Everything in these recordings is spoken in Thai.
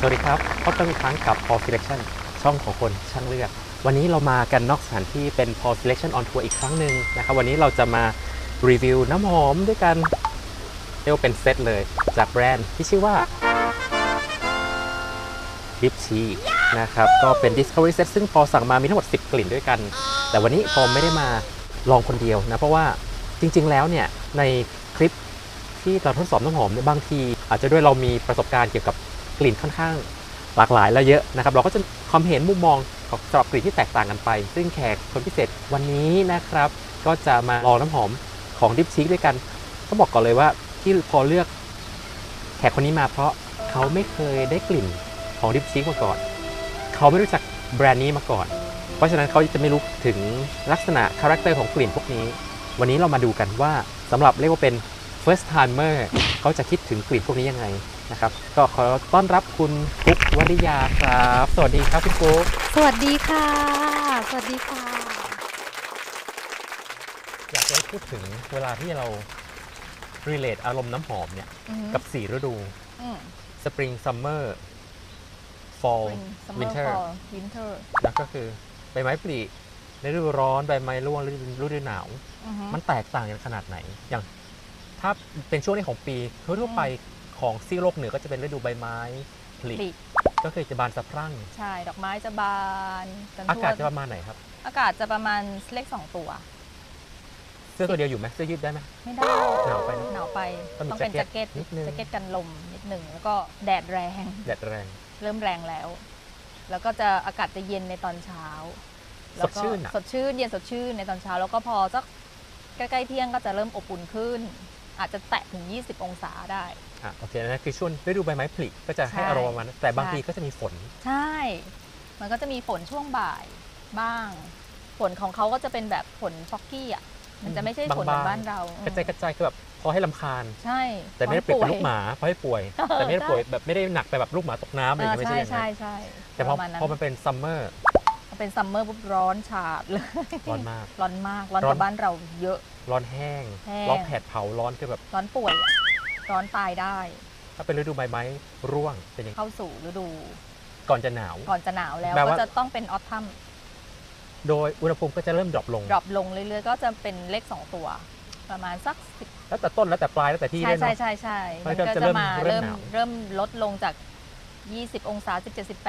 วัสดีครับพบกันอีกครั้งกับ Paul Selection ช่องของคนช่างเลือกวันนี้เรามากันนอกสถานที่เป็น Paul Selection on Tour อีกครั้งหนึ่งนะครับวันนี้เราจะมารีวิวน้ำหอมด้วยกันเรียกว่าเป็นเซตเลยจากแบรนด์ที่ชื่อว่า Deep Chic นะครับก็เป็น Discovery Set ซึ่งพอสั่งมามีทั้งหมด10 กลิ่นด้วยกันแต่วันนี้พอไม่ได้มาลองคนเดียวนะเพราะว่าจริงๆแล้วเนี่ยในคลิปที่เราทดสอบน้ำหอมเนี่ยบางทีอาจจะด้วยเรามีประสบการณ์เกี่ยวกับกลิ่นค่อนข้างหลากหลายและเยอะนะครับเราก็จะความเห็นมุมมองของสำหรับกลิ่นที่แตกต่างกันไปซึ่งแขกคนพิเศษวันนี้นะครับก็จะมาลองน้ำหอมของ Deep Chic ด้วยกันต้องบอกก่อนเลยว่าที่พอเลือกแขกคนนี้มาเพราะเขาไม่เคยได้กลิ่นของ Deep Chic มาก่อนเขาไม่รู้จักแบรนด์นี้มาก่อนเพราะฉะนั้นเขาจะไม่รู้ถึงลักษณะคาแรคเตอร์ของกลิ่นพวกนี้วันนี้เรามาดูกันว่าสำหรับเรียกว่าเป็น first timer เขาจะคิดถึงกลิ่นพวกนี้ยังไงนะครับก็ขอต้อนรับคุณกุ๊กวริยาครับสวัสดีครับคุณกุ๊กสวัสดีค่ะสวัสดีค่ะอยากจะให้พูดถึงเวลาที่เรา relate อารมณ์น้ำหอมเนี่ยกับ4 ฤดู spring summer fall winter นะก็คือใบไม้ผลิในฤดูร้อนใบไม้ร่วงฤดูหนาวมันแตกต่างกันขนาดไหนอย่างถ้าเป็นช่วงนี้ของปีทั่วไปของซีกโลกเหนือก็จะเป็นฤดูใบไม้ผลิก็คือจะบานสะพรั่งใช่ดอกไม้จะบานอากาศจะประมาณไหนครับอากาศจะประมาณเลข2 ตัวเสื้อตัวเดียวอยู่ไหมเสื้อยืดได้ไหมไม่ได้หนาวไปหนาวไปต้องเป็นแจ็คเก็ตกันลมนิดหนึ่งแล้วก็แดดแรงเริ่มแรงแล้วก็จะอากาศจะเย็นในตอนเช้าสดชื่นเย็นสดชื่นในตอนเช้าแล้วก็พอสักใกล้ๆเที่ยงก็จะเริ่มอบอุ่นขึ้นอาจจะแตะถึง20 องศาได้โอเคนะคือช่วงฤดูใบไม้ผลิก็จะให้อารมณ์มันแต่บางทีก็จะมีฝนใช่มันก็จะมีฝนช่วงบ่ายบ้างฝนของเขาก็จะเป็นแบบฝนฟอกกี้อ่ะมันจะไม่ใช่ฝนแบบบ้านเรากระจายคือแบบพอให้ลำคาญใช่แต่ไม่ได้เป็นลูกหมาพอให้ป่วยแต่ไม่ได้ป่วยแบบไม่ได้หนักไปแบบลูกหมาตกน้ำอะไรอย่างเงี้ยไม่ใช่อย่างนั้นแต่พอมันเป็นซัมเมอร์ปุ๊บร้อนฉาดเลยร้อนมากร้อนกว่าบ้านเราเยอะร้อนแห้งร้อนแผดเผาร้อนคือแบบร้อนป่วยร้อนตายได้ถ้าเป็นฤดูใบไม้ร่วงเป็นยังเข้าสู่ฤดูก่อนจะหนาวแล้วก็จะต้องเป็นออทัมโดยอุณหภูมิก็จะเริ่มดรอปลงเรื่อยๆก็จะเป็นเลข2 ตัวประมาณสัก 10แล้วแต่ต้นแล้วแต่ปลายแล้วแต่ที่ใช่มันก็จะมาเริ่มลดลงจาก20 องศา17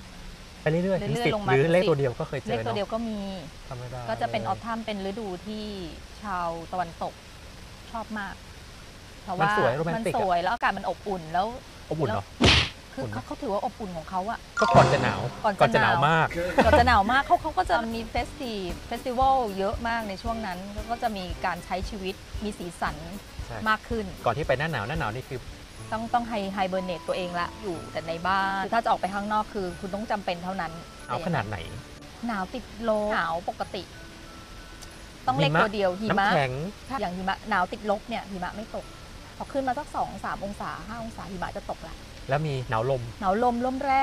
18 ไปเรื่อยๆลงมาหรือเลขตัวเดียวก็เคยเจอเลขตัวเดียวก็มีก็จะเป็นออทัมเป็นฤดูที่ชาวตะวันตกชอบมากเพราะว่ามันสวยแล้วอากาศมันอบอุ่นแล้วอบอุ่นเหรอคือเขาถือว่าอบอุ่นของเขาอะก็ก่อนจะหนาวมากเขาก็จะมีเฟสติวัลเยอะมากในช่วงนั้นแล้วก็จะมีการใช้ชีวิตมีสีสันมากขึ้นก่อนที่ไปหน้าหนาวนี่คือต้องไฮเบอร์เนตตัวเองละอยู่แต่ในบ้านถ้าจะออกไปข้างนอกคือคุณต้องจำเป็นเท่านั้นเอาขนาดไหนหนาวติดลบหนาวปกติต้องเล็กตัวเดียวหิมะอย่างหิมะหนาวติดลบเนี่ยหิมะไม่ตกพอขึ้นมาสัก2-3 องศา5 องศาหิมะจะตกละแล้วมีหนาวลมแรง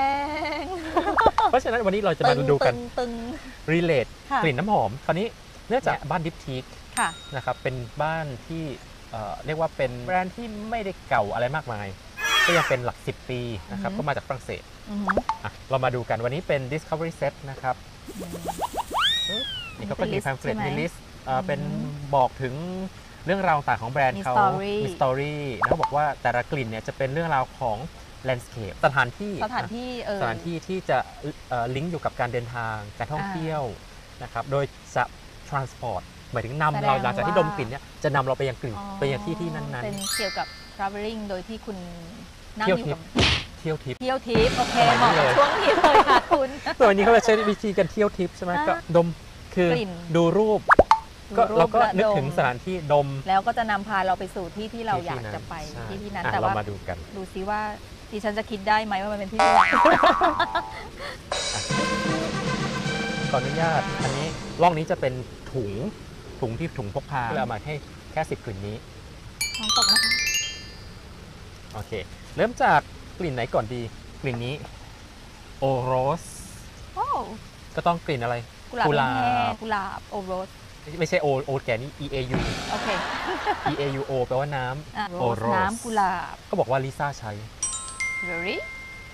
เพราะฉะนั้นวันนี้เราจะมาดูกันรีเลทกลิ่นน้ำหอมคราวนี้เนื่องจากบ้าน Deep Chic นะครับเป็นบ้านที่เรียกว่าเป็นแบรนด์ที่ไม่ได้เก่าอะไรมากมายก็ยังเป็นหลัก10 ปีนะครับก็มาจากฝรั่งเศสเรามาดูกันวันนี้เป็น Discovery Set นะครับนี่เขาก็มีแพมเฟลตมีลิสต์เป็นบอกถึงเรื่องราวต่างของแบรนด์เขามีสตอรี่แล้วเขาบอกว่าแต่ละกลิ่นเนี่ยจะเป็นเรื่องราวของแลนด์สเคปสถานที่ที่จะลิงก์อยู่กับการเดินทางการท่องเที่ยวนะครับโดยจะ transport หมายถึงนำเราหลังจากที่ดมกลิ่นเนี่ยจะนำเราไปยังกลิ่นไปยังที่นั้นเป็นเกี่ยวกับ traveling โดยที่คุณนั่งอยู่กับเที่ยวทิปโอเคเหมาะกับช่วงนี้เลยค่ะคุณตัวนี้เขาจะใช้วิธีการเที่ยวทิปใช่ไหมก็ดมคือดูรูปก็เราก็นึกถึงสถานที่ดมแล้วก็จะนำพาเราไปสู่ที่เราอยากจะไปที่นั้นแต่ว่ามาดูกันดูซิว่าดิฉันจะคิดได้ไหมว่ามันเป็นที่ไหนขออนุญาตอันนี้ร่องนี้จะเป็นถุงที่ถุงพกพาเรามาให้แค่10 กลิ่นนี้ลองตกนะคะโอเคเริ่มจากกลิ่นไหนก่อนดีกลิ่นนี้โอโรสก็ต้องกลิ่นอะไรกุหลาบโอโรสไม่ใช่โอแกนี่ EAU โอเค EAUO แปลว่าน้ำโอโรสน้ำกุหลาบก็บอกว่าลิซ่าใช้ really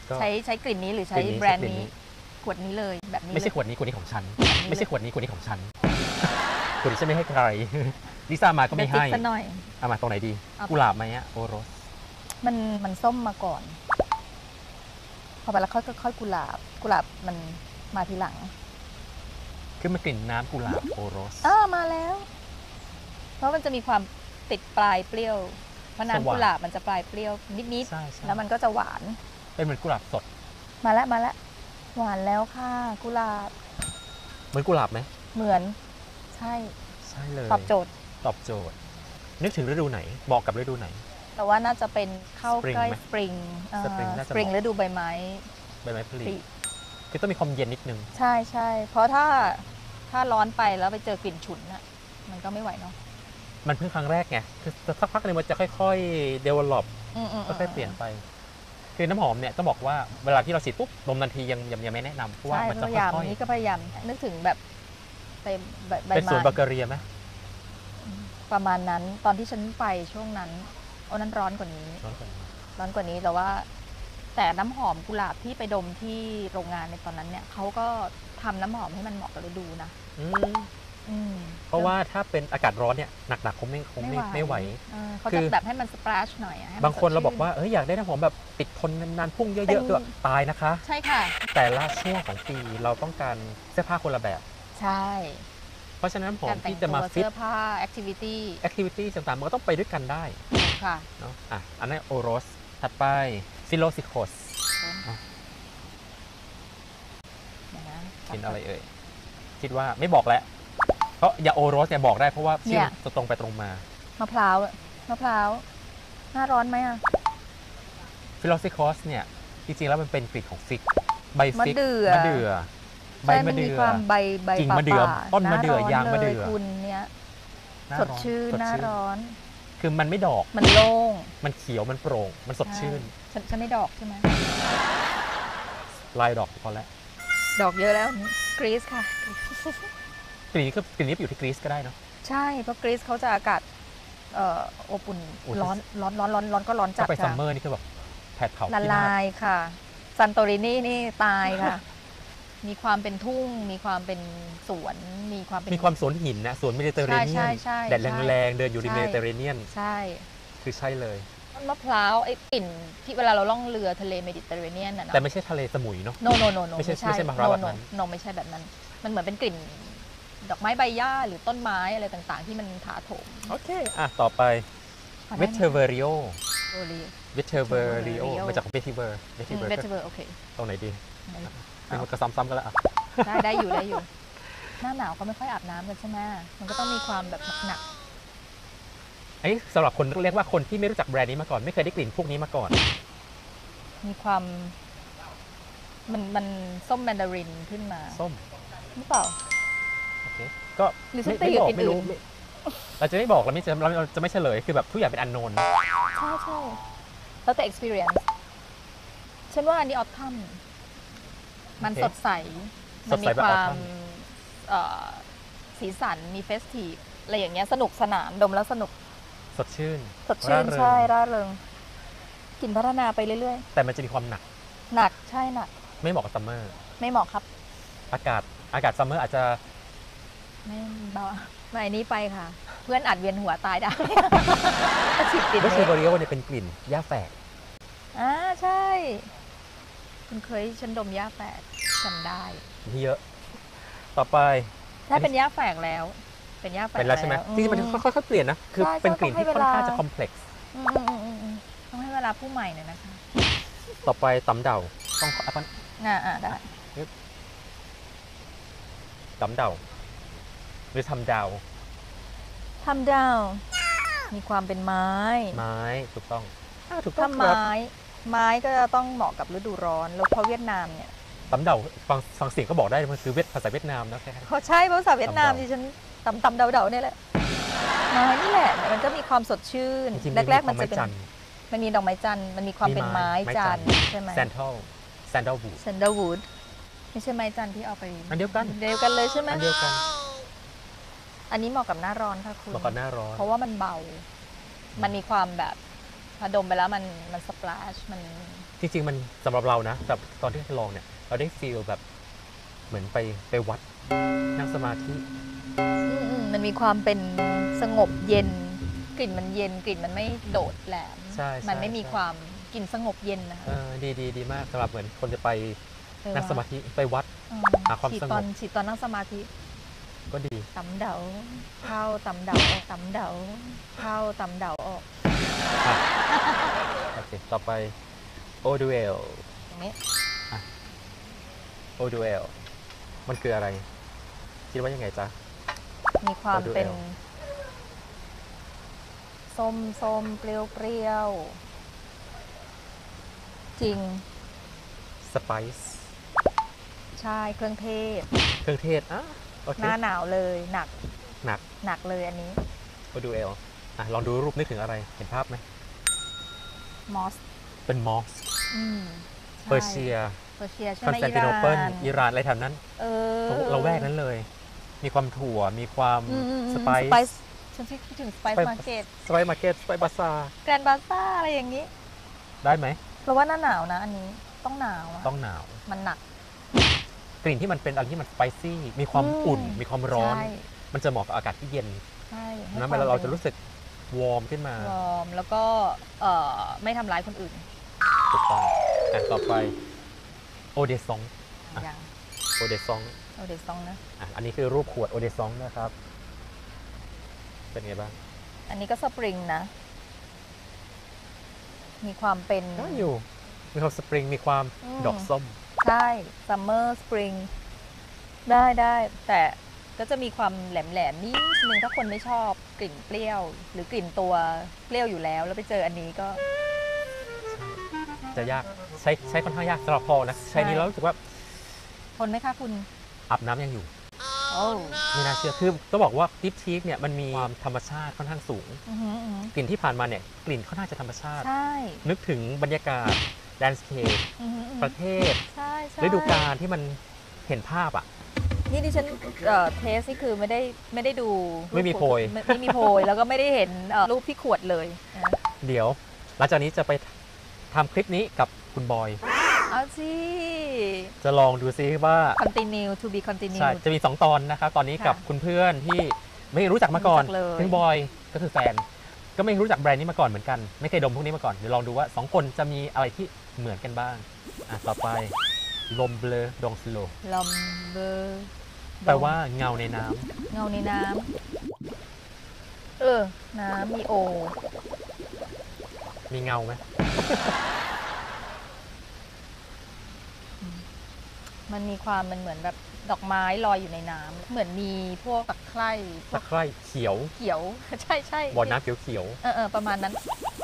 ก็ใช้กลิ่นนี้หรือใช้กลิ่นนี้แบรนด์ใช้กลิ่นนี้นี้ขวดนี้เลยแบบนี้ไม่ใช่เลยขวดนี้ขวดนี้ของฉันแบบนี้ไม่ใช่เลยขวดนี้ขวดนี้ของฉัน ขวดนี้ฉันไม่ให้ใคร ลิซ่ามาก็ไม่ให้เดี๋ยวจิ๊กซะหน่อยเอามาตรงไหนดีเอากุหลาบไหมอะโอโรสมันส้มมาก่อน พอไปแล้วค่อยกุหลาบมันมาทีหลังคือมันกลิ่นน้ำกุหลาบโอโรสมาแล้ว เพราะมันจะมีความติดปลายเปรี้ยวเพราะสว่างน้ำกุหลาบมันจะปลายเปรี้ยวนิดใช่ใช่ๆแล้วมันก็จะหวานเป็นเหมือนกุหลาบสดมาแล้วหวานแล้วค่ะกุหลาบเหมือนกุหลาบไหมเหมือนใช่ใช่เลยตอบโจทย์ตอบโจทย์ นึกถึงฤดูไหนเหมาะกับฤดูไหนแต่ว่าน่าจะเป็นเข้า Spring ใกล้ไหมสปริง Spring น่าจะสปริงเหมาะฤดูใบไม้ใบไม้ผลิผลิคือต้องมีความเย็นนิดนึงใช่เพราะถ้าร้อนไปแล้วไปเจอกลิ่นฉุนน่ะมันก็ไม่ไหวเนาะมันเพิ่งครั้งแรกไง คือสักพักหนึงมันจะค่อยๆ develop ค่อยๆเปลี่ยนไป คือน้ำหอมเนี่ยต้องบอกว่าเวลาที่เราฉีดปุ๊บดมทันทียังไม่แนะนำเพราะว่าใช่มันพจะยายามค่อยนี่ก็พยายามนึกถึงแบบไปใบๆเป็นสวนไม้บัลแกเรียไหมประมาณนั้นตอนที่ฉันไปช่วงนั้นนั้นร้อนกว่านี้ร้อนกว่านี้ร้อนกว่านี้แต่ว่า แต่น้ำหอมกุหลาบที่ไปดมที่โรงงานในตอนนั้นเนี่ยเขาก็ทำน้ำหอมให้มันเหมาะกับฤดูนะอืมอืมเพราะว่าถ้าเป็นอากาศร้อนเนี่ยหนักๆคงไม่ไหวเขาคืจะอแบบให้มันสเปรชหน่อยอะให้มันบางคนสดเราบอกชื่ว่าอยากได้น้ำหอมแบบติดทนนานๆพุ่งเยเป็อะนๆก็ตายนะคะใช่ค่ะแต่ละช่วงของปีเราต้องการเสื้อผ้าคนละแบบใช่เพราะฉะนั้นน้ำหอการมแต่งที่จะตัมาว ฟิตเสื้อผ้าแอคทิวิตี้ activity ต่างๆมันก็ต้องไปด้วยกันได้ค่ะเนาะอันนั้นโอโรสถัดไปฟิโลซิโคสเดี๋ยวนะกินอะไรเอ่ยคิดว่าไม่บอกแล้วเพราะยาโอโรสเนี่ยบอกได้เพราะว่าชื่อจะตรงไปตรงมามะพร้าวหน้าร้อนไหมอะฟิโลซิโคสเนี่ยจริงๆแล้วมันเป็นกลิ่นของฟิกใบมะฟิกเดื่อมะเดื่อใบใช่มัมะนมีเดื่อความใบกิ่งมะเดื่อป่าๆต้นมะเดื่อหร้ยางมะเดื่อลคุณเนี้ยหน้าสดร้อนชื่นสดหน้าร้อนคือมันไม่ดอกมันโล่งมันเขียวมันโปร่งมันสดชื่นใฉันไม่ดอกใช่ไหมลายดอกพอแล้วดอกเยอะแล้วกรีซค่ะกลิ่นนี้คือกลิ่นนี้ไปอยู่ที่กรีซก็ได้เนาะใช่เพราะกรีซเขาจะอากาศอบอุ่นอุ่นร้อนก็ร้อนจัถ้าดไปซัมค่ะเมอร์นี่คือแบบแผดเผาละที่หน้าลายค่ะซันโตรินีนี่ตายค่ะ มีความเป็นทุ่ง มีความเป็นสวนมีความเป็นมีความสวนหินนะสวนเมดิเตอร์เรเนียนใช่แดดแรงๆเดินอยู่ในใช่เมดิเตอร์เรเนียนใช่คือใช่เลยต้นมะพร้าวไอ้กลิ่นที่เวลาเราล่องเรือทะเลเมดิเตอร์เรเนียนน่ะเนาะแต่ไม่ใช่ทะเลสมุยเนาะโนไม่ใช่มะพร้าวแบบนั้นโนไม่ใช่แบบนั้น มันเหมือนเป็นกลิ่น ดอกไม้ใบหญ้าหรือต้นไม้อะไรต่างๆ ที่มันถาโถมโอเคต่อไปเวทเทอร์เวริโอโอลีเวทเทอร์เวริโอ Veterio มาจากเวทิเวอร์เวทเบอร์โอเคตรงไหนดีไหนมันก็ซ้ำๆกันแล้วอ่ะได้อยู่หน้าหนาวเขาไม่ค่อยอาบน้ำกันใช่ไหมมันก็ต้องมีความแบบหนักไอ้สำหรับคนเรียกว่าคนที่ไม่รู้จักแบรนด์นี้มาก่อนไม่เคยได้กลิ่นพวกนี้มาก่อนๆมีความมันส้มแมนดารินขึ้นมาส้มหรือเปล่าโอเคก็หรือฉันไม่ตีกับบอกกลิ่นไม่รู้อื่นเราจะไม่บอกเราจะไม่เฉลยคือแบบทุกอย่างเป็นอันโนนใช่แล้วแต่ experience ฉันว่าอันนี้ออทัมมันโอเคสดใสสมัดมีใสแบบควา autumn มสีสันมีเฟสทีฟอะไรอย่างเงี้ยสนุกสนานดมแล้วสนุกสดชื่นสดชื่นร่าเริงใช่ร่าเริงกลิ่นพัฒนาไปเรื่อยแต่มันจะมีความหนักๆ หนักใช่หนักไม่เหมาะกับซัมเมอร์ไม่เหมาะครับอากาศซัมเมอร์อาจจะไม่เบาไม่อันนี้ไปค่ะ เพื่อนอัดเวียนหัวตายได้ ฉีดกลิ่นเวทเทอนี้ร์เวริโอเนี่ยเป็นกลิ่นหญ้าแฝกใช่คุณเคยฉันดมหญ้าแฝกจำได้ที่เยอะ ต่อไปถ้าเป็นหญ้าแฝกแล้ว เป็นหญ้าแฝกเป็นแล้วใช่ไหมจริงๆมันค่อยๆเปลี่ยนนะคือใช่เป็นกลิ่นที่ต้องให้ค่อนข้างเวลาจะคอมเพล็กซ์ต้องให้เวลาผู้ใหม่หน่อยนะคะต่อไปตำเดาต้องอัพนได้ตำเดาหรือทำดาวทำดาวมีความเป็นไม้ไม้ถูกต้องถูกต้อถ้างครับไม้ก็จะต้องเหมาะกับฤดูร้อนแล้วเพราะเวียดนามเนี่ยตำเดาฟังเสียงก็บอกได้มันคือภาษาเวียดนามนะแค่เขาใช่ภาษาเวียดนามตำเดาที่ฉันตำเดาๆเนี่ยแหละไม้นี่แหละมันก็มีความสดชื่นจริงๆแรกๆมันจะไม้เป็นจันทร์มันมีดอกไม้จันทร์มันมีความเป็นไม้จันทร์ใช่ไหมแซนเดลวูดเซนเดอร์วูดไม่ใช่ไม้จันทร์ที่เอาไปอันเดียวกันเดียวกันเลยใช่ไหมอันเดียวกันอันนี้เหมาะกับหน้าร้อนค่ะคุณเหมาะกับหน้าร้อนเพราะว่ามันเบา มันมีความแบบพอดมไปแล้วมันสปลาชมันจริงๆมันสำหรับเรานะแต่ตอนที่ลองเนี่ยเราได้ฟีลแบบเหมือนไปวัดนั่งสมาธิมันมีความเป็นสงบเย็นกลิ่นมันเย็นกลิ่นมันไม่โดดแหลมใช่มันไม่มีความกลิ่นสงบเย็นนะคะดีมากสำหรับเหมือนคนจะไปนั่งสมาธิไปวัด หาความสงบฉีดตอนนั่งสมาธิก็ดีตำเดาเข้าตำเดาออกตำเดาเข้าตำเดาออกอ่ะโอเคต่อไปโอดูเอลอย่างนี้โอดูเอลมันคืออะไร คิดว่ายังไงจ๊ะมีความเป็น O'Doel ส้มเปรี้ยวจริงสไปซ์ใช่เครื่องเทศเครื่องเทศโอเคหน้าหนาวเลยหนักหนักหนักเลยอันนี้โอดูเอลลองดูรูปนึกถึงอะไรเห็นภาพไหมมอสเป็นมอสใช่เปอร์เซียเปอร์เซียใช่คอนไหมสแตนติโนเปิลอิหร่านอะไรแถวนั้นตรงเราแวกนั้นเลย มีความถั่วมีความสไปสไปซ์ซ์ฉันคิดถึงสไปซ์ Spice มาร์เก็ตสไปซ์มาร์เก็ตสไปซ์บาซาแกรนบาซ่าอะไรอย่างนี้ได้ไหมเพราะว่าหน้าหนาวนะ อันนี้ต้องหนาวอะต้องหนาวมันหนักกลิ่นที่มันเป็นอะไรที่มันสไปซี่ มีความอุ่น มีความร้อนใช่มันจะเหมาะกับอากาศที่เย็นใช่ให้นะคเวลาเราจะรู้สึกวอร์มขึ้นมาวอร์มแล้วก็ไม่ทำร้ายคนอื่นถูกต้องต่อไปโอเดซองอย่างโอเดซองเอาเดซองนะอันนี้คือรูปขวดโอเดซองนะครับ เป็นไงบ้างอันนี้ก็สปริงนะ มีความเป็นก็อยู่ มีความสปริง มีความดอกส้มใช่ซัมเมอร์สปริงได้แต่ก็จะมีความแหลมๆนิดนึงถ้าคนไม่ชอบกลิ่นเปรี้ยว หรือกลิ่นตัวเปรี้ยวอยู่แล้ว แล้วไปเจออันนี้ก็จะยาก ใช้ค่อนข้างยากสำหรับพอนะ ใช้นี้แล้วรู้สึกว่าทนไหมคะคุณอาบน้ำยังอยู่โอ้ไม่น่าเชื่อ คือต้องบอกว่าดิฟทีกเนี่ยมันมีความธรรมชาติค่อนข้างสูงอือหืออือหือกลิ่นที่ผ่านมาเนี่ยกลิ่นค่อนข้างจะธรรมชาติใช่นึกถึงบรรยากาศแลนด์สเคปอือหืออือหือประเทศใช่ใช่ฤดูกาลที่มันเห็นภาพอ่ะนี่ดิฉันเทสนี่คือไม่ได้ดูไม่มีโพยไม่มีโพย แล้วก็ไม่ได้เห็นรูปที่ขวดเลยนะเดี๋ยวหลังจากนี้จะไปทำคลิปนี้กับคุณบอยเอาสิจะลองดูซิว่า continue to be continue ใช่ จะมี 2 ตอนนะครับ ตอนนี้ค่ะกับคุณเพื่อนที่ไม่รู้จักมาก่อนไม่รู้จักเลยซึ่งบอยก็คือแฟน ก็ไม่รู้จักแบรนด์นี้มาก่อนเหมือนกัน ไม่เคยดมพวกนี้มาก่อน เดี๋ยวลองดูว่า 2 คนจะมีอะไรที่เหมือนกันบ้าง ต่อไปลมเบลอดองสโลลมเบอร์แปลว่าเงาในน้ำเงาในน้ำน้ำมีโอมีเงาไหมมันมีความมันเหมือนแบบดอกไม้ลอยอยู่ในน้ำเหมือนมีพวกตะไคร่พวตะกไคร่เขียวเขียว ใช่บ่อน้ำเขียวประมาณนั้น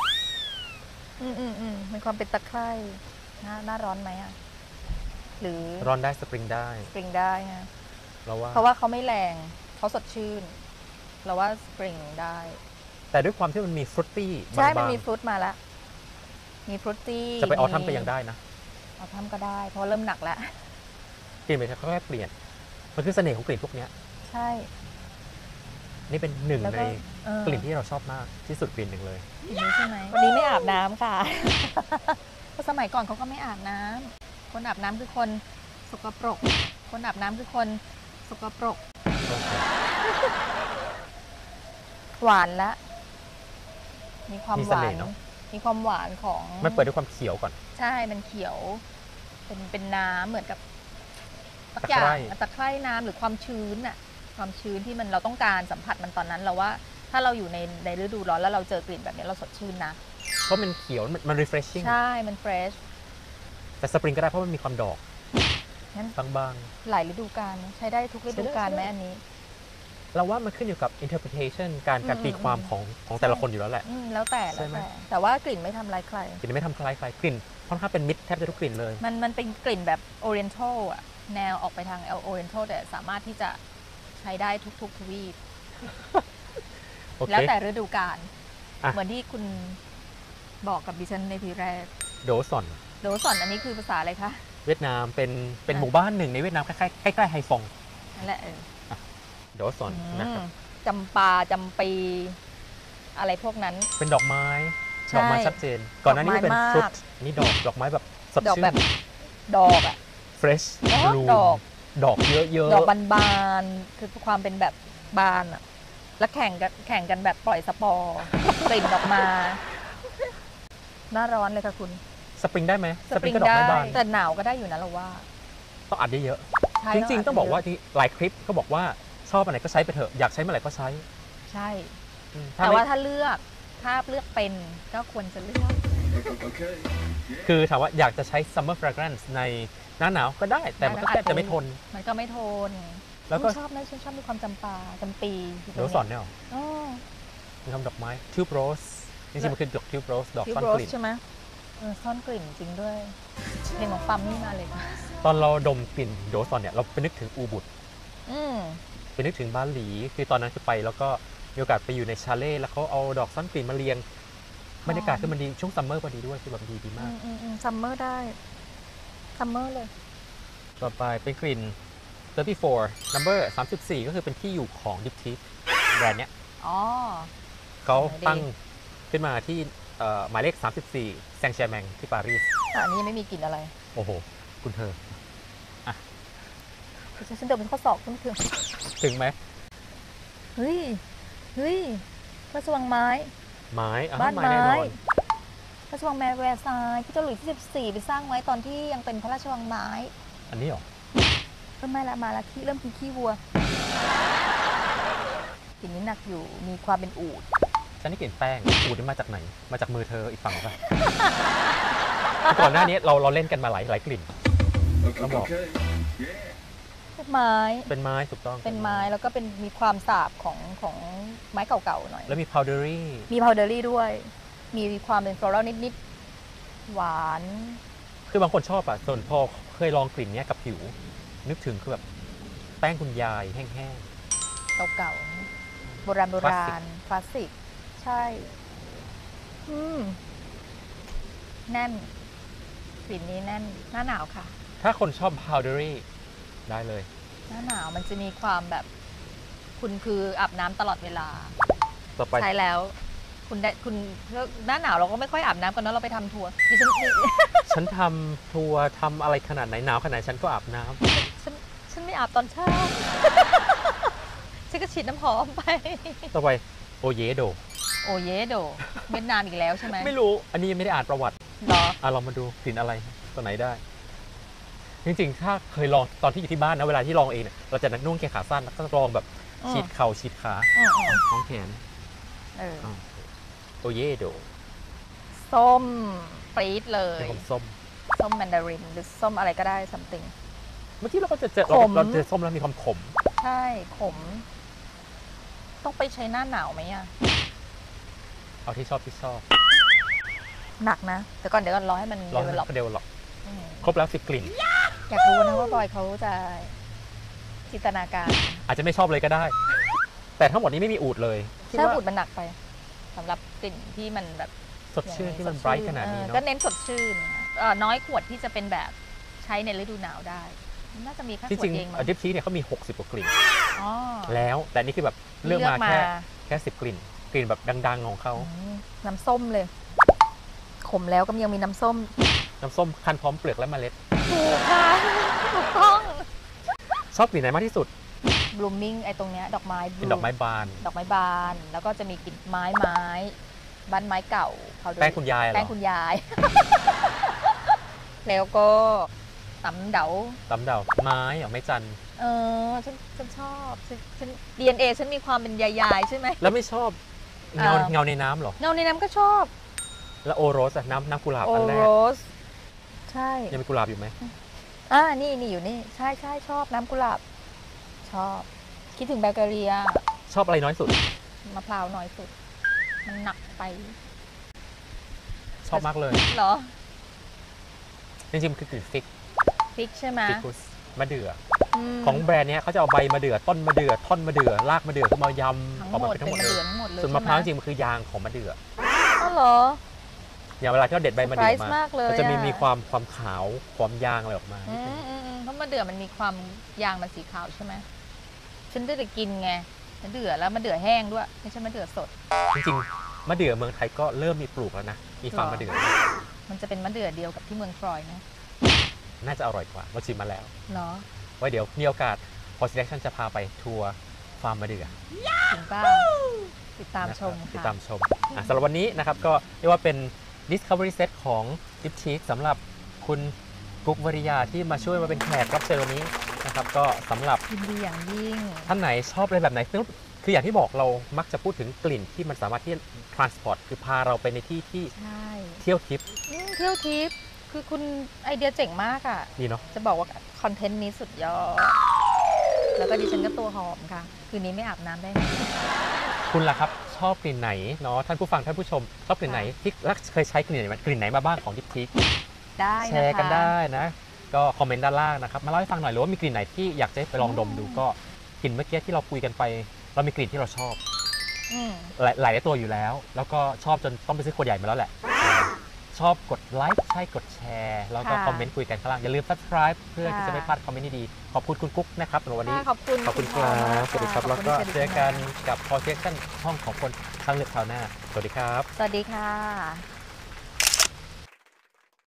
มีความเป็นตะไคร่หน้าร้อนไหมอ่ะ หรือๆร้อนได้สปริงได้สปริงได้ฮะเราว่าเพราะว่าเขาไม่แรงเขาสดชื่น เราว่าสปริงได้แต่ด้วยความที่มันมีฟรุตตี้ใช่บางๆมันมีฟรุตมาแล้ว มีฟรุตตี้จะไปออทัมก็ยังได้นะออทัมก็ได้ เพราะเริ่มหนักแล้วกลิ่นมันจะค่อยๆเปลี่ยน มันคือเสน่ห์ของกลิ่นพวกเนี้ยใช่นี่เป็นหนึ่งแล้วในก็กลิ่นที่เราชอบมากที่สุดกลิ่นหนึ่งเลยกลิ่นนี้ใช่ไหมวันนี้ไม่อาบน้ำค่ะ เพราะสมัยก่อนเขาก็ไม่อาบน้ำคนอาบน้ำคือคนสกปรก คนอาบน้ำคือคนสกปรก หวานละ มีความมีหเสวาน่นห์เนอะมีความหวานของมันเปิดด้วยความเขียวก่อนใช่มันเขียว เป็นน้ำเหมือนกับสักตะอย่าไคร่งตะไคร่น้ำหรือความชื้นอะความชื้นที่มันเราต้องการสัมผัสมันตอนนั้นเราว่า ถ้าเราอยู่ในฤดูร้อนแล้วเราเจอกลิ่นแบบนี้เราสดชื่นนะเพราะมันเขียวมัน refreshing ใช่ มันเฟรชแต่สปริงก็ได้เพราะมันมีความดอกงั้นบางหลายฤดูกาลใช้ได้ทุกฤดูกาลไหมอันนี้ๆเราว่ามันขึ้นอยู่กับ interpretation การตีความของแต่ละคนอยู่แล้วแหละแล้วแต่ใช่ไหมแต่ว่ากลิ่นไม่ทำร้ายใครกลิ่นไม่ทำคล้ายใครกลิ่นค่อนข้างเป็นมิตรแทบจะทุกกลิ่นเลยมันเป็นกลิ่นแบบโอเรียนทัลอะแนวออกไปทางโอเรียนทัลแต่สามารถที่จะใช้ได้ทุกทวีปโอเคแล้วแต่ฤดูกาลอ่ะเหมือนที่คุณบอกกับดิฉันในทีแรกโดซอนโดสอนอันนี้คือภาษาอะไรคะเวียดนามเป็นหมู่บ้านหนึ่งในเวียดนามใกล้ๆใกล้ๆไฮฟงนั่นแหละโดซอนนะครับจำปาจำปีอะไรพวกนั้นเป็นดอกไม้ใช่ดอกไม้ชัดเจน ก่อนหน้านี้จะเป็นดอกไม้ฟรุมาตกนี่ดอกไม้แบบสดดอกชื่แบนบดอกอะ fresh ดอก bloom ดอกดอกเยอะดอกบานๆคือความเป็นแบบบานอะแล้วแข่งกันแบบปล่อยสปอร์กลิ่นออกมา หน้าร้อนเลยค่ะคุณสปริงได้ไหมสปริงก็ดอกได้ไม้บานแต่หนาวก็ได้อยู่นะเราว่าต้องอัดเยอะใช่ๆจริงๆ ต้องบอกว่าที่หลายคลิปก็บอกว่าชอบอันไหนก็ใช้ไปเถอะอยากใช้เมื่อไหร่ก็ใช้ใช่อืมแต่ไม่ว่าถ้าเลือกเป็นก็ควรจะเลือกคือถามว่าอยากจะใช้ summer fragrance ในหน้าหนาวก็ได้ แต่มันก็หน้าหนาวแทบจะไม่ทนมันก็ไม่ทนแล้วก็ชอบนะฉันชอบมีความจำปาจำปีเดี๋ยวสอนเนี่ยหรออ๋อมีคำดอกไม้ tube rose จริงๆมันคือดอก tube rose ดอกทิวซ่อนโรกสลิ่นใช่ไหมซ่อนกลิ่นจริงด้วยเพลงของปั๊มนี่มาเลยค่ะตอนเราดมกลิ่นโดซอนเนี่ยเราไปนึกถึงอูบุตอืมไปนึกถึงบาหลี คือตอนนั้นคือไปแล้วก็มีโอกาสไปอยู่ในชาเล่แล้วเขาเอาดอกซ่อนกลิ่นมาเรียงบรรยากาศคือมันดีช่วงซัมเมอร์พอดีด้วยคือแบบดีมากซัมเมอร์ได้ซัมเมอร์เลยต่อไปเป็นกลิ่น 34 number 34 ก็คือเป็นที่อยู่ของ Dip Tyque แบรนด์เนี้ยอ๋อเขาไหนดีตั้งขึ้นมาที่หมายเลข 34 แซงต์แชร์แมงที่ปารีสแต่อันนี้ยังไม่มีกลิ่นอะไรโอ้โห คุณเธอฉันเดินเป็นข้อศอกคุณคือถึงไหมเฮ้ยพระราชวังไม้ไม้อ่ะบ้านไม้ไม้แน่นอนพระราชวังแวร์ซายน์ที่เจ้าหลุยส์ที่14ไปสร้างไว้ตอนที่ยังเป็นพระราชวังไม้อันนี้เหรอก็ไม่ละมาละเริ่มกินขี้วัวกลิ่นนี้หนักอยู่มีความเป็นอูฐฉันนี่กลิ่นแป้งอูดนี่มาจากไหน มาจากมือเธออีกฝั่งป่ะ ก่อนหน้านี้เราเล่นกันมาหลายกลิ่น ต้องบอกเป็นไม้เป็นไม้ถูกต้องเป็นไม้แล้วก็เป็นมีความสาบของไม้เก่าๆหน่อยแล้วมี powdery มีพาวเดอรี่ด้วย มีความเป็นฟลอรัลนิดๆหวานคือบางคนชอบอ่ะ ส่วนพอเคยลองกลิ่นเนี้ยกับผิว นึกถึงคือแบบแป้งคุณยายแห้งเก่าๆโบราณคลาสสิกใช่แน่นกลิ่นนี้แน่นหน้าหนาวค่ะๆ ถ้าคนชอบ powdery ได้เลยหน้าหนาวมันจะมีความแบบ คุณคืออาบน้ำตลอดเวลาต่อไปใช่แล้ว คุณหน้าหนาวเราก็ไม่ค่อยอาบน้ำกันเนอะเราไปทำทัวร์ดิฉันฉันทำทัวร์ทำอะไรขนาดไหนหนาวขนาดไหนฉันก็อาบน้ำฉันไม่อาบตอนเช้า ฉันก็ฉีดน้ำหอมไปต่อไปโอเยโดโอเยโดเวียดนามอีกแล้วใช่ไหมไม่รู้ อันนี้ยังไม่ได้อ่านประวัติเหรอลองมาดูกลิ่นอะไรตัวไหนได้ จริงๆ ถ้าเคยลองตอนที่อยู่ที่บ้านนะเวลาที่ลองเองเนี่ยเราจะนุ่งแค่ขาสั้นแล้วก็ลองแบบฉีดเข่าฉีดขาอืมท้องแขนเออโอเยโดส้มปรี๊ดเลยเป็นส้มส้มแมนดารินหรือส้มอะไรก็ได้ something เมื่อกี้เราก็จะเจอขมเราเจอส้มแล้วมีความขมใช่ขม ต้องไปใช้หน้าหนาวไหมอะเอาที่ชอบหนักนะเดี๋ยวก่อนรอให้มันลอง develop เดลหรอกอืมครบแล้ว10 กลิ่นอยากรู้นะว่าบอยเขาจะจินตนาการอาจจะไม่ชอบเลยก็ได้ แต่ทั้งหมดนี้ไม่มีอูดเลยคิดถ้าว่าบุดมันหนักไปสำหรับกลิ่นที่มันแบบสดชื่นที่มันสไบรชื่ท์ขนาดนี้ก็เนาะเน้นสดชื่นน้อยขวดที่จะเป็นแบบใช้ในฤดูหนาวได้ น่าจะมีแค่จขวดริงเองมั้งๆดิฟทีเนี่ยเขามี60 กว่ากลิ่นอ๋อแล้วแต่นี่คือแบบเลือกมาแค่10 กลิ่น กลิ่นแบบดังๆของเขาน้ำส้มเลย ขมแล้วก็ยังมีน้ำส้มน้ำส้มคั้นพร้อมเปลือกและเมล็ดถูกค่ะถูกต้องชอบกลิ่นไหนมากที่สุด blooming ไอ้ตรงเนี้ยดอกไม้เป็นดอกไม้บานดอกไม้บาน แล้วก็จะมีกลิ่นไม้บ้านไม้เก่าเขาด้วยแป้งคุณยายเหรอแป้งคุณยาย แล้วก็ตำเดาตำเดาไม้เหรอไม้จันทร์ฉันชอบฉัน DNA ฉันมีความเป็นยายๆใช่ไหมแล้วไม่ชอบเงาในน้ำเหรอเงาในน้ำก็ชอบแล้วโอโรสอะน้ำกุหลาบโออันแรโรกส ใช่ยังมีกุหลาบอยู่ไหมนี่อยู่นี่ ใช่ชอบน้ำกุหลาบ ชอบ คิดถึงแบลแกเรียชอบอะไรน้อยสุดมะพร้าวน้อยสุด มันหนักไปชอบมากเลยเหรอจริงๆมันคือกลิ่นฟิกพริกใช่ไหมฟิกุสมะเดื่อมของแบรนด์เนี้ยเขาจะเอาใบมะเดื่อต้นมะเดื่อท่อนมะเดื่อรากมะเดื่อขึ้นมายำทั้งออกหมมาดเป็นทั้งหมดเป็นเลมะเดื่อย ทั้งหมดเลยส่วนมะพร้าวจริงๆมันคือยางของมะเดื่ออ๋อเหรออย่างเวลาที่เราเด็ดใบมะเดื่อ Surprise มากเลยมันจะมีอะมีความขาวความยางอะไรออกมาเพราะมะเดื่อมันมีความยางมันสีขาวใช่ไหม ฉันได้แต่กินไงมะเดื่อแล้วมะเดื่อแห้งด้วย ไม่ใช่มะเดื่อสดจริงๆมะเดื่อเมืองไทยก็เริ่มมีปลูกแล้วนะมีฟาร์มมะเดื่อมันจะเป็นมะเดื่อเดียวกับที่เมืองทรอยไหมน่าจะอร่อยกว่าเราชิมมาแล้วเนาะไว้เดี๋ยวมีโอกาสพอ selection จะพาไปทัวร์ฟาร์มมะเดื่อถึงป้าติดตามชมนะครับติดค่ะตามชมสำหรับวันนี้นะครับก็เรียกว่าเป็น Discovery Set ของ Tip Chic สำหรับคุณกุ๊กวริยาที่มาช่วยมาเป็นแขกรับเชิญวันนี้นะครับก็สำหรับยินดีอย่างยิ่งท่านไหนชอบอะไรแบบไหนคืออย่างที่บอกเรามักจะพูดถึงกลิ่นที่มันสามารถที่ transport คือพาเราไปในที่ที่ใช่เที่ยวทิปเที่ยวทิปคือคุณไอเดียเจ๋งมากอ่ะดีเนาะจะบอกว่าคอนเทนต์นี้สุดยอด แล้วก็ดิฉันก็ตัวหอมค่ะ คืนนี้ไม่อาบน้ำได้ไหมคุณล่ะครับชอบกลิ่นไหนเนาะท่านผู้ฟังท่านผู้ชมชอบกลิ่นไหนที่เคยใช้กลิ่นไหนมาบ้างของ Tip Chic ได้นะคะแชร์กันได้นะ ก็คอมเมนต์ด้านล่างนะครับ มาเล่าให้ฟังหน่อยหรือว่ามีกลิ่นไหนที่อยากจะให้ไปลองดมดูก็กลิ่นเมื่อกี้ที่เราคุยกันไป เรามีกลิ่นที่เราชอบอืมหลายตัวอยู่แล้ว แล้วก็ชอบจนต้องไปซื้อขวดใหญ่มาแล้วแหละ ชอบกดไลค์ใช่กดแชร์แล้วก็คอมเมนต์คุยกันข้างล่างอย่าลืม subscribe เพื่อที่จะไม่พลาดคอมเมนต์ดีๆขอบคุณคุณกุ๊กนะครับสำหรับวันนี้ขอบคุณขอบคุณณคพ่อรัมาบสวัสดีครับะแล้วก็ขบคุณที่เจอกันสวัสดีกับ Call Section ช่องของคนช่างเลือกคราวหน้า สวัสดีครับสวัสดีค่ะ